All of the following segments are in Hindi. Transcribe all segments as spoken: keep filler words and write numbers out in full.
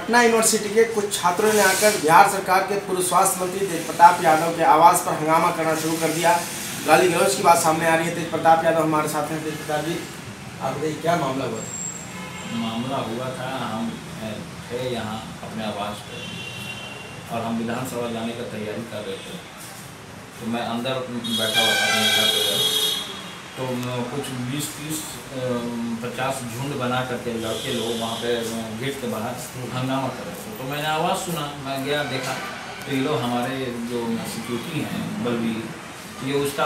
पटना यूनिवर्सिटी के कुछ छात्रों ने आकर बिहार सरकार के पूर्व स्वास्थ्य मंत्री तेज प्रताप यादव के आवास पर हंगामा करना शुरू कर दिया। गाली गलौज की बात सामने आ रही है। तेज प्रताप यादव हमारे साथ हैं। तेज प्रताप जी, आप बताइए क्या मामला हुआ था? मामला हुआ था, हम थे यहाँ अपने आवास पर और हम विधानसभा जाने का तैयारी कर रहे थे, तो मैं अंदर बैठा हुआ था घर पे। तो कुछ बीस तीस पचास झुंड बना करके लड़के लोग वहाँ पे गेट के बाहर हंगामा कर रहे थे। तो मैंने आवाज़ सुना, मैं गया देखा तो ये लोग हमारे जो सिक्योरिटी हैं बलवीर, ये उसका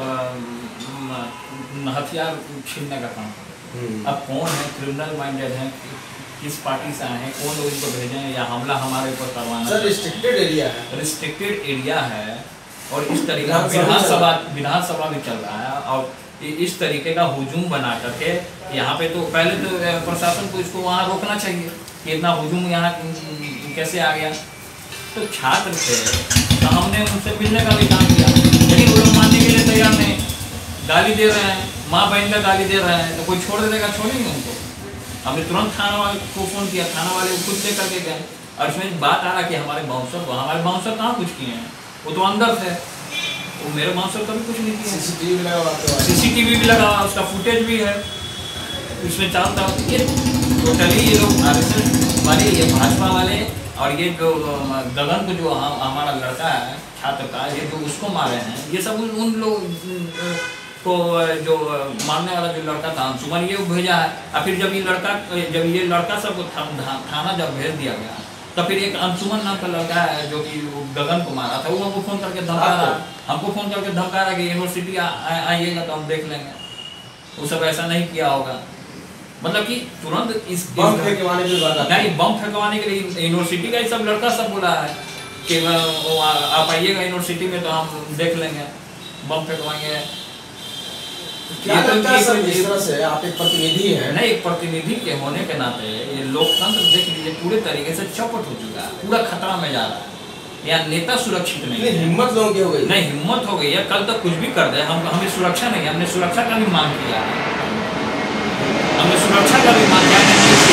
हथियार छीनने का काम कर रहे थे। अब कौन है, क्रिमिनल माइंडेड है, किस पार्टी से आए हैं, कौन लोग इनको भेजे हैं या हमला हमारे ऊपर करवाना? सर रिस्ट्रिक्टेड एरिया है, रिस्ट्रिक्टेड एरिया है और इस तरीके का विधानसभा विधानसभा भी चल रहा है और इस तरीके का हुजूम बना करके यहाँ पे, तो पहले तो प्रशासन को इसको वहाँ रोकना चाहिए कि इतना हुजूम यहाँ कैसे आ गया। तो छात्र थे तो हमने उनसे मिलने का भी काम किया, लेकिन वो लोग मानने के लिए तैयार नहीं, गाली दे रहे हैं, माँ बहन का गाली दे रहे हैं। तो कोई छोड़ देगा? छोड़ेंगे उनको? हमने तुरंत थाना वाले को फ़ोन किया, थाना वाले खुद ले करके गए और इसमें बात आ रहा कि हमारे बाउंसर हमारे बाउंसर कहाँ कुछ किए हैं, वो तो अंदर थे, वो मेरे बाउंसर कभी कुछ नहीं किया। सीसीटीवी भी लगा सीसीटीवी भी लगा, उसका फुटेज भी है, इसमें चारों तरफ ये टोटली ये लोग आरएसएस वाले, ये भाजपा वाले और ये जो गगन को जो हमारा लड़का है छात्र का, ये जो उसको मारे हैं, ये सब उन लोग को जो मारने वाला जो लड़का था अंशुमन, ये भेजा है। और फिर जब ये लड़का जब ये लड़का सबको थाना जब भेज दिया गया तो फिर एक अंशुमन नाम का लड़का है जो कि गगन को मारा था, वो हमको फ़ोन करके धमका रहा हमको फ़ोन करके धमका रहा कि यूनिवर्सिटी आइएगा तो हम देख लेंगे। वो सब ऐसा नहीं किया होगा, मतलब कि तुरंत इस बम फेंकवाने की बात नहीं, बम फेंकवाने के लिए यूनिवर्सिटी का ही सब लड़का सब बोला है कि आप आइएगा यूनिवर्सिटी में तो हम देख लेंगे, बम फेंकवाएंगे। क्या लगता है सर, जिस तरह से आप एक प्रतिनिधि हैं? नहीं, एक प्रतिनिधि के होने के नाते ये लोकतंत्र देख लीजिए पूरे तरीके से चौपट हो चुका है, पूरा खतरा में जा रहा है। यहाँ नेता सुरक्षित नहीं है। हिम्मत लोगों की हो गई नहीं, हिम्मत हो गई है, कल तक कुछ भी कर दे, हम हमें सुरक्षा नहीं, हमने सुरक्षा का भी मांग किया, हमने सुरक्षा का भी मांग किया,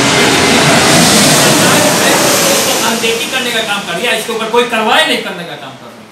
अनदेखी करने का काम कर दिया, इसके ऊपर कोई कार्रवाई नहीं करने का काम कर रहा।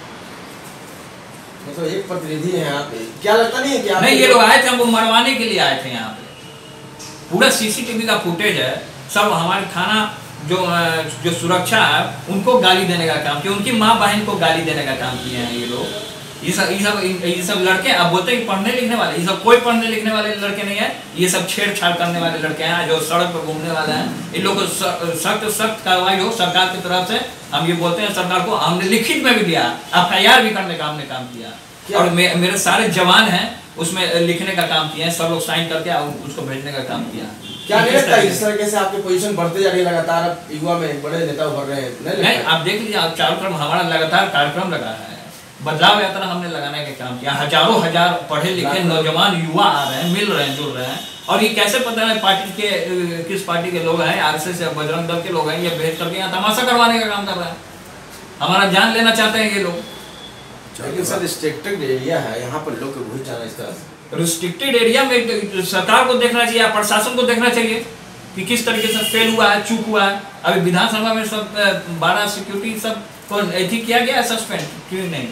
तो एक प्रतिनिधि हैं आप, क्या लगता नहीं है कि आप नहीं, ये लोग आए थे हमको मरवाने के लिए आए थे। यहाँ पे पूरा सीसीटीवी का फुटेज है, सब हमारे थाना जो जो सुरक्षा है उनको गाली देने का काम किया, उनकी माँ बहन को गाली देने का काम किए हैं ये लोग। ये सब ये सब ये सब लड़के अब बोलते हैं पढ़ने लिखने वाले, ये सब कोई पढ़ने लिखने वाले लड़के नहीं है, ये सब छेड़छाड़ करने वाले लड़के हैं जो सड़क पर घूमने वाले हैं। इन लोगों को सख्त सख्त कार्रवाई हो सरकार की तरफ से। हम ये बोलते हैं सरकार को, हमने लिखित में भी दिया, एफ आई आर भी करने का हमने काम किया और मे, मेरे सारे जवान हैं उसमें लिखने का काम किया है, सब लोग साइन करके उसको भेजने का काम किया। क्या नहीं लगता इस तरीके से आपकी पोजीशन बढ़ते जा रही है लगातार, युवा में बड़े नेता उभर रहे हैं? नहीं, नहीं, आप देख लीजिए, आप चारों तरफ हमारा लगातार कार्यक्रम लगा है, बदलाव यात्रा हमने लगाने का काम किया, हजारों हजार पढ़े लिखे नौजवान युवा आ रहे हैं, मिल रहे हैं, जुड़ रहे हैं। और ये कैसे पता है पार्टी के किस पार्टी के लोग हैं, आरएसएस या बजरंग दल के लोग हैं, ये भेज करके यहाँ तमाशा करवाने का काम कर रहे हैं, हमारा जान लेना चाहते हैं ये लोग। लेकिन सर रिस्ट्रिक्टेड एरिया है, यहाँ पर लोग घुस जाना इस तरह से। रिस्ट्रिक्टेड एरिया में सरकार को देखना चाहिए, प्रशासन को देखना चाहिए कि किस तरीके से फेल हुआ है, चूक हुआ है। अभी विधानसभा में सब बारह सिक्योरिटी सब को ऐसी किया गया है सस्पेंड, क्यों नहीं?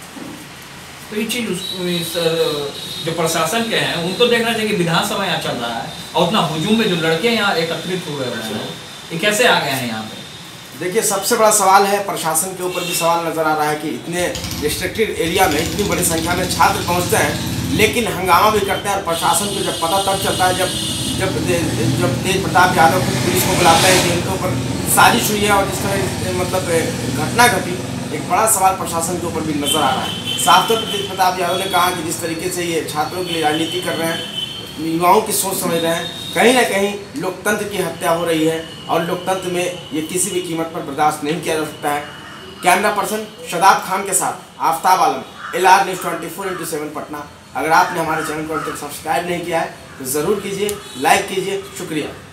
तो ये चीज़ जो प्रशासन के हैं उनको देखना चाहिए कि विधानसभा यहाँ चल रहा है और उतना हुजूम में जो लड़के यहाँ एकत्रित हुए हैं ये कैसे आ गए हैं यहाँ पे? देखिए, सबसे बड़ा सवाल है, प्रशासन के ऊपर भी सवाल नजर आ रहा है कि इतने रिस्ट्रिक्टेड एरिया में इतनी बड़ी संख्या में छात्र पहुंचते हैं लेकिन हंगामा भी करते हैं। और प्रशासन को जब पता तब चलता है जब जब जब तेज प्रताप यादव को पुलिस को बुलाता है कि इनके ऊपर साजिश हुई है और जिस तरह मतलब घटना घटी, एक बड़ा सवाल प्रशासन के ऊपर भी नजर आ रहा है। साफ तौर पर तेज प्रताप यादव ने कहा कि जिस तरीके से ये छात्रों के लिए राजनीति कर रहे हैं, युवाओं की सोच समझ रहे हैं, कहीं ना कहीं लोकतंत्र की हत्या हो रही है और लोकतंत्र में ये किसी भी कीमत पर बर्दाश्त नहीं किया जा सकता है। कैमरा पर्सन शदाब खान के साथ Aftab Alam, L R news twenty four into seven Patna. अगर आपने हमारे चैनल को अब तक सब्सक्राइब नहीं किया है तो ज़रूर कीजिए, लाइक कीजिए। शुक्रिया।